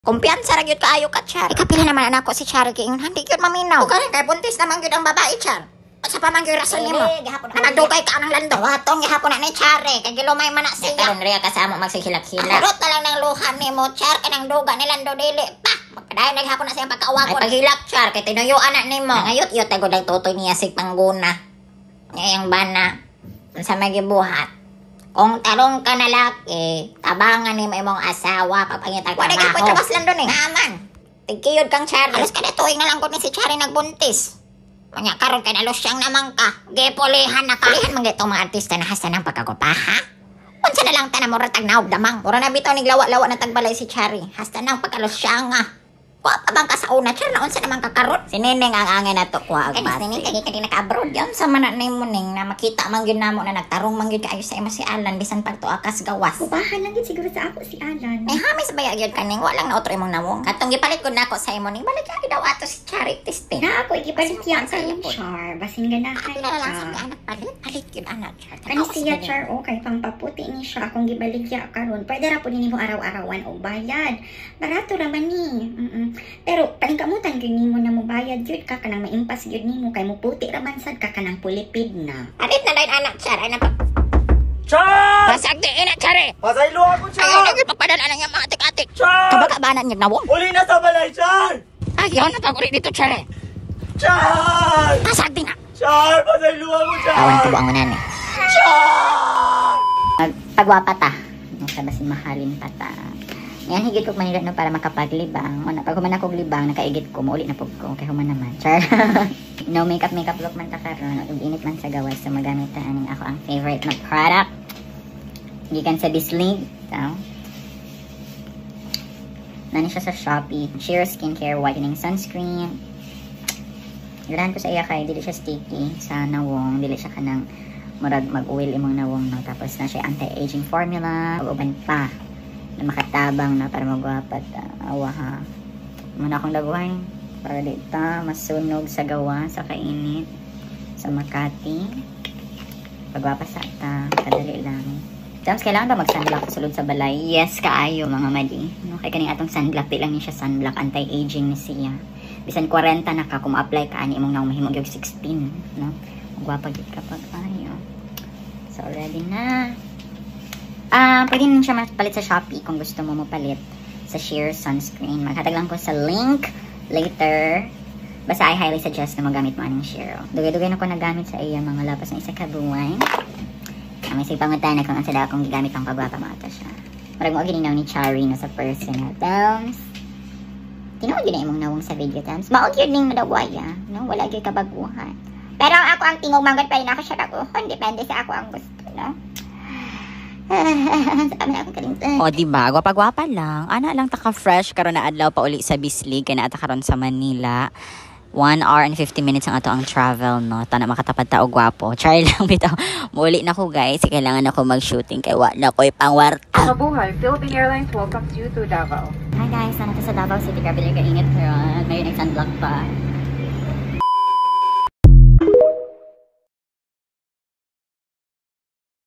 Kumpiyansa ra gyud kaayo ka, Char. Ikapila naman anak ko si Char kay hindi gyud maminaw. Kaya kay buntis naman gyud ang babae, Char. Sa pa man gyud rason nimo. Nagdugay ka ang lando. Watong gihapon na ni Char kay gilumay man na siya. Karon riya kasamo magsihilak-hilak. Arot na lang ng luha nimo, Char, kanang duga ni lando dili pa. Magpadayon naghapon na siya pagkaawa ko. Ay paghilak, Char, kay tinuyuan na nimo. Ngayot-yot ay gud tutoy niya sig pangguna. Ngayang bana sa magibuhat. Kung tarong ka na laki, tabangan ni mo imong asawa, papangitang trabaho. Wala ka po trabas lang doon eh. Naman. Tigkiyod kang Chari. Alos ka na tuwing na lang ko ni si Chari nagbuntis. Mga karon ka na losyang naman ka. Gepulihan na ka. Pulihan mga itong mga artista na hasta ng pagkakupaha. Unsa na lang tanang mura tagnawag damang. Mura na bitaw ni lawa-lawa na tagbalay si Chari. Hasta ng pagkalosyang nga. Kuha pa bang ka sa una, Char, na unsa naman kakarot? Si Neneng ang angin na to, kuha ang bati. Neneng, kaya naka-abroad yan. Sa mananay mo, Neng, na makita man yun na mo na nagtarong man yun kaayo sa ima si Alan, bisan pagtuakas gawas. Ubahan lang yun siguro sa ako si Alan. May hamis ba yun ka, Neng? Walang na otro imong nawong. Katong gipalit ko na ako sa imo, Neng. Balik ka daw ato si Charity Sting. Na ako, igipalit yan sa yung Char. Basin ganahan na lang sa anak palit. Palit yun, anak, Char. Kani siya, Char, okay, pampaputi ni siya. Kung gibaligya karon pwede ra po nini mo araw-arawan o bayad. Barato raman ni. Pero, kamutan gyud nimo na mo bayad gyud ka kanang maimpas gyud nimo kay mo puti ra man sad ka kanang pulipid na. Alit na dayon anak, Char. Ay na pa. Char! Pasagdi ina, Char. Pasaylo ako, Char! Ay, nagpapadala na niya mga atik-atik. Char! Kabakabanan niya nawong. Uli na sa balay, Char! Ayaw na taguli dito, Char. Char! Pasagdi na. Char! Pasaylo ako, Char! Awan ko ang unan eh. Char! Pagwapa ta. Nasa basin mahalin pa ta. Yan, higit ko manila no para makapaglibang. Una, pag human akong libang, nakaigit ko, mauli na po ko. Kaya human naman. Char. No makeup look man ta karon. Ug init man sa gawas. So magamit ta aning ako ang favorite na product. Gikan sa Bislig. So, nani siya sa Shopee. Sheer Skincare Whitening Sunscreen. Ganahan ko sa iya kay dili siya sticky sa nawong. Dili siya kanang murag mag-oil imong nawong no. Tapos na siya anti-aging formula. Ug-uban pa na makatabang na para magwapat awa ha. Muna akong daguhay para dito masunog sa gawa sa kainit sa Makati. Pagwapa sa ta kadali lang. Tapos kailangan ba mag-sunblock sulod sa balay? Yes, kaayo mga madi. No, kay kaning atong sunblock di lang ni siya sunblock, anti-aging ni siya. Bisan 40 na ka kung apply ka ani imong naong mahimog og 16, no? Magwapa gid kapag ayo. So ready na. Pwede nyo siya mapalit sa Shopee kung gusto mo mapalit sa Sheer Sunscreen. Maghatag lang ko sa link later. Basta I highly suggest na magamit mo anong Sheer. Dugay-dugay na ko nagamit sa iya mga lapas ng isa kabuwan. May sipangutan na kung ang sada akong gigamit pang pagwapa mata siya. Marag mo gininaw ni Chari na sa personal terms. Tinood yun na imong nawong sa video terms. Maog yun ning madawaya. No? Wala yun kabaguhan. Pero ako ang tingog manggat pa rin ako siya kaguhan. Depende sa ako ang gusto. No? O diba, gwapa-gwapa lang. Ana lang taka-fresh karon na adlaw pa uli sa Bislig kay naata karon sa Manila. 1 hour and 50 minutes ang ato ang travel, no. Tana makatapad ta og gwapo. Char lang bitaw. Muli na ko guys, kailangan ako mag-shooting kay wa na ko'y pangwarta. Mabuhay, Philippine Airlines welcomes you to Davao. Hi guys, nandito sa Davao City. Grabe lang kainit karon. May sunblock pa.